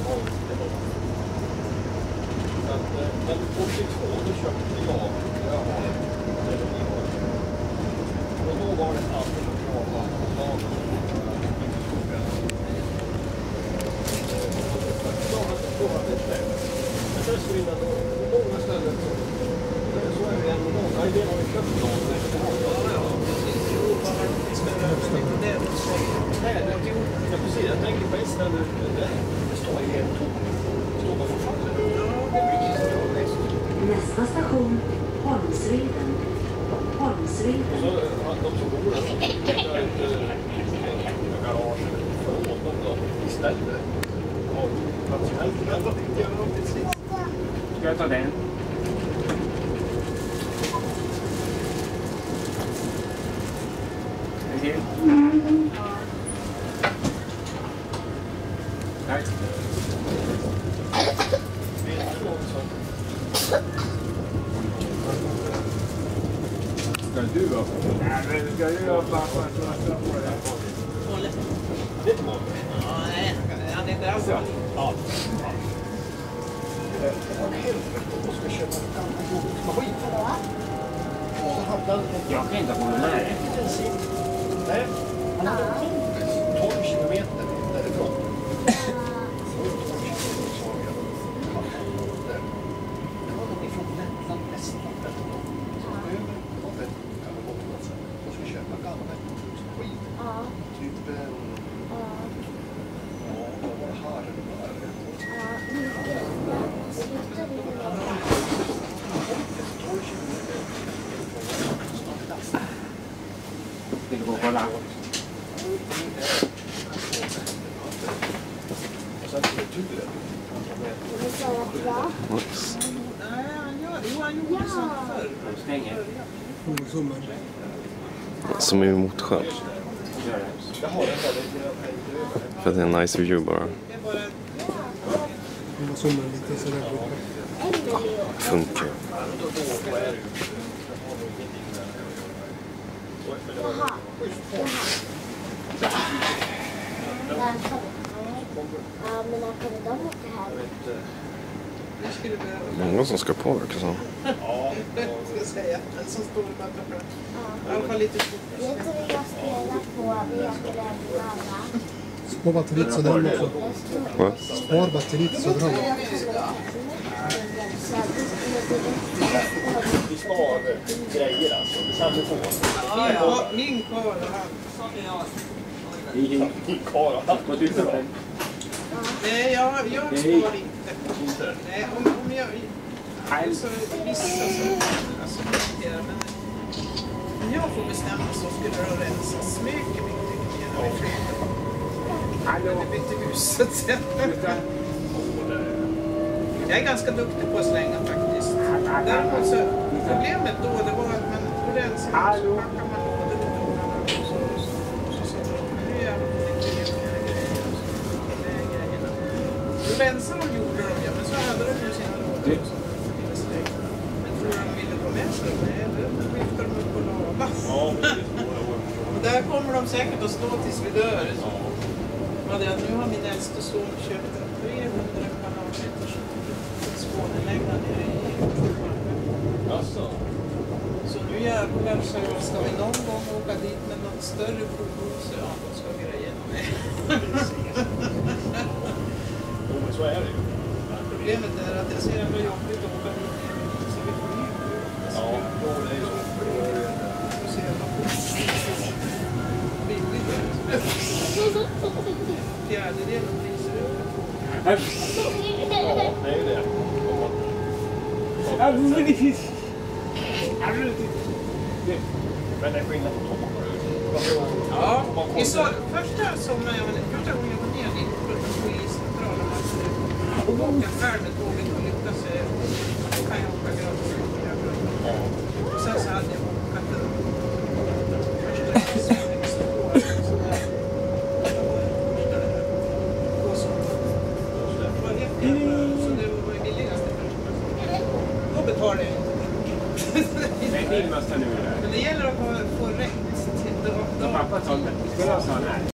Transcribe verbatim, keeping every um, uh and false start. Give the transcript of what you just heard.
Men åttiotvå då köpte jag, jag har och då var det alltid att jag var på dagen då hade det släppt. Men sen så innan då, många ställen så är det en många, nej det har vi köpt någon. Nej, jag precis, jag tänker på ett ställe, det står i en tom, det står bara fortfarande. Nästa station, Holmsriden. Holmsriden. Så de som bor där, de har ett garage eller förråd då, istället. Och plats i hälften. Ska jag ta den? En till? Tack. Ska du upp? Nej, men ska du upp bara för att du har stått på det? Hållet. Det är mål. Ja, nej, han är inte alls. Ja. Ja. Vad helvete, då ska jag köpa en gammal jordbruksmaskin. Och så hade han... Jag kan inte få den här. Nej, han hade tolv kilometer därifrån. Det var nog ifrån Lettland nästan. Och ska köpa gamla jordbruksmaskin. Typ... Ja, vad var det här? Vill du gå och kolla? Oops. Nej, han gör det. Jo, han gjorde sånt förr. De stänger. Som är mot sjön. För att det är en nice view bara. Det är bara... Funkar. Ja, men när kommer de åka här? Nu skulle du behöva... Många som ska på verkar som. Ja, det ska jag säga. Den som står med att i alla fall lite fort. Vet du vad jag spelar på? Vi heter den alla. Spar batteriet så den också. Va? Spar batteriet så den. Vi spar grejer alltså. Det samlar på. Ja, ja. Min kvar och han. Min kvar och han. Vad tycker du? Nej, jag, jag spar inte. Nej, om, om jag... Alltså, vissa saker. Alltså, men om jag får bestämma så skulle det rensas mycket, mycket mer när vi flyttar. Hallå? Vi bytte hus, så att säga. Jag är ganska duktig på att slänga faktiskt. Däremot så, problemet då, det var att man rensar och så packar man lådor och donar och så. Men nu är jag lite mer grejer och så. Det är grejerna. Då rensade de gjorde de, ja, men så hade de ju sina lådor och så. Men tror de ville gå med sig? Nej, då skiftar de upp på lava. Och där kommer de säkert att stå tills vi dör. Nu har min äldste son köpt en trehundra kvadratmeters Skånelägga nere i Alltså. Så nu jävlar så ska vi någon gång åka dit med något större fordon så ja, då ska vi göra igenom det. Men så är det ju. Problemet är att jag ser att det är jobbigt att åka dit så vi får ju Ja, då är det ju så. och se att man får billigt där. Fjärdedel av priser över två. Ja, det är ju det. Men det är skillnad på toppar. Ja, i så, första sommaren jag var första gången jag var ner dit på iscentralen och åka färd med tåget och lyckas då kan jag åka gratis. Och sen så hade jag åkat den första sex år så där. Och så. Det var helt jävla, så det var ju billigast i första. Då betalade jag inte. Nej, din måste nu. Men det gäller att få rätt till det. Pappa sa att vi skulle ha sån här.